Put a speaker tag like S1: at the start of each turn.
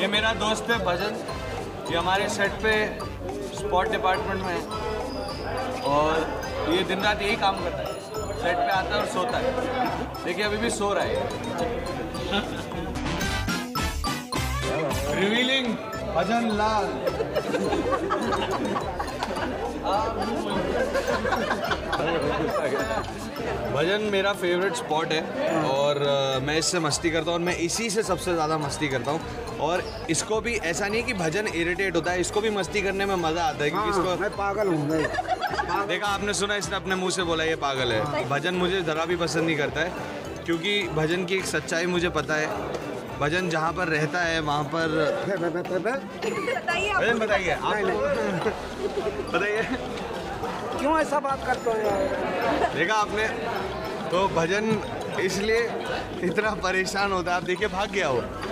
S1: ये मेरा दोस्त है भजन, ये हमारे सेट पे स्पॉट डिपार्टमेंट में है और ये दिन रात यही काम करता है, सेट पे आता है और सोता है। देखिए अभी भी सो रहा है। रिवीलिंग भजन लाल। भजन मेरा फेवरेट स्पॉट है और मैं इससे मस्ती करता हूँ और मैं इसी से सबसे ज़्यादा मस्ती करता हूँ। और इसको भी ऐसा नहीं है कि भजन इरिटेट होता है, इसको भी मस्ती करने में मज़ा आता है क्योंकि इसको
S2: मैं पागल हूँ।
S1: देखा आपने सुना, इसने अपने मुंह से बोला ये पागल है। भजन मुझे ज़रा भी पसंद नहीं करता है क्योंकि भजन की एक सच्चाई मुझे पता है। भजन जहाँ पर रहता है वहाँ पर भजन बताइए आप, बताइए
S2: क्यों ऐसा बात करते हो यार?
S1: देखा आपने, तो भजन इसलिए इतना परेशान होता है। आप देखिए भाग गया वो।